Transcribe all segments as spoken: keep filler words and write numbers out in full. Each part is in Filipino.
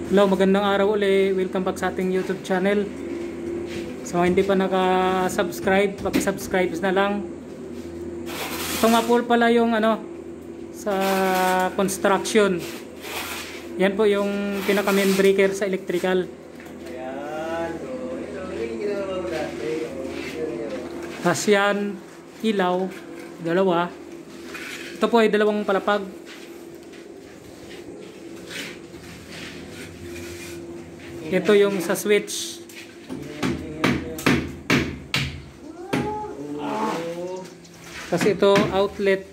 Hello, magandang araw ulit. Welcome back sa ating YouTube channel. So, hindi pa naka-subscribe, paki-subscribe na lang. Ito nga po pala yung ano sa construction. Yan po yung pinaka main breaker sa electrical. Ayan. So, ito yung ginawa ko dati. Tapos yan, ilaw, dalawa. Ito po ay dalawang palapag. Ito yung sa switch. Kasi ito outlet.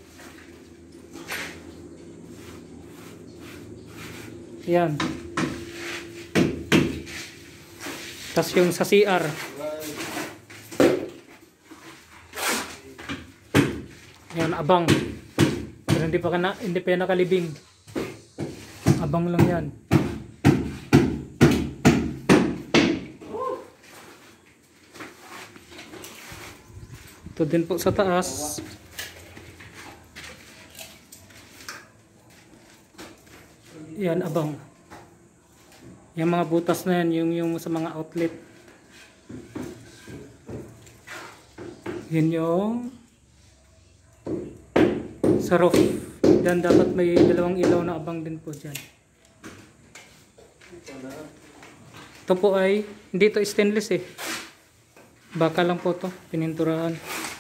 Yan. Tapos yung sa C R. Yan, abang. Pero hindi pa na, hindi pa nakalibing. Abang lang yan. Ito din po sa taas. Yan, abang. Yung mga butas na yan, yung, yung sa mga outlet. Yan yung sa roof. Yan, dapat may dalawang ilaw na abang din po dyan. Ito po ay, hindi ito stainless eh. Baka lang po to, pininturahan.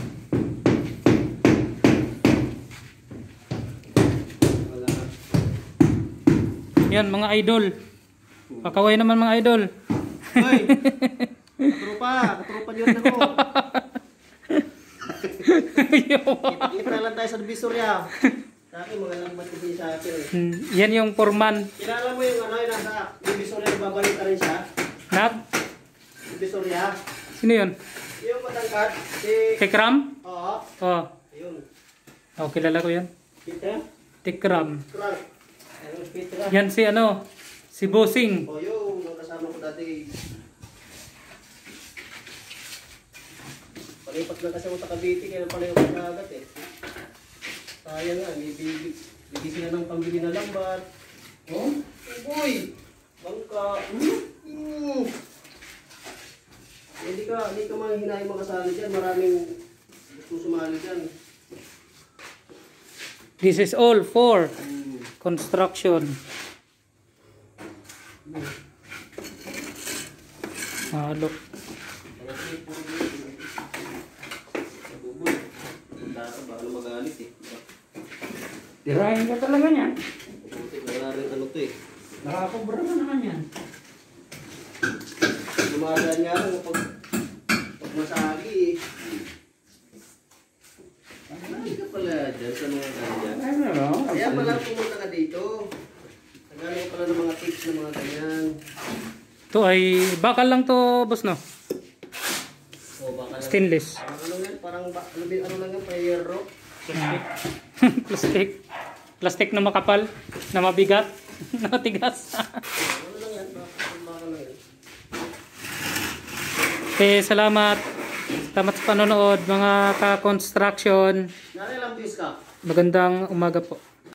Yan mga idol. Pakaway naman mga idol. Hoy! Katrupa! Katrupa niyo rin ako. Kita-kita lang tayo sa Divisoria. Sa akin, mga lambat ko din sa akin eh. Yan yung foreman. Kilala mo yung ano, yung nasa Divisoria, babalik ka rin siya? Nat? Divisoria. Sino yun? Yung matangkat, si... Tikram? Oo. Oh. Ayun. Oh, kilala ko yan. Peter? Tikram. Frank. Ayun, Peter. Yan si ano, si Bossing. O yung kasama ko dati. Palipat lang kasi ako sa Cavite, kaya pala yung pagkagat eh. Sayang nga, bibig sila ng pambili na lambat. Oh? Uy! Bangka! Mm. Hindi ka, hindi ka mahihinahin makasali dyan. Maraming gusto sumali dyan. This is all for Hmm. construction. Malok. Baka magalit eh. Tirahin ka talaga niyan. Buti wala rin ano to eh. Nakakobra na naman yan. Lumagaan nga ako pag, pag masagi eh. Ay ka pala dyan sa mga ganyan. Ano? Kaya pala pumunta ka dito. Nagano ka pala ng mga tips ng mga ganyan. Ito ay bakal lang to, boss, no? O baka lang. Stainless. Parang ano yan, parang ba, ano, din- ano lang yan, prayer rock. Plastic. Plastic na makapal, na mabigat, na matigas. Ano lang yan, baka baka lang yan. Okay, salamat. Salamat sa panonood, mga ka-construction. Nari lang views ka. Magandang umaga po.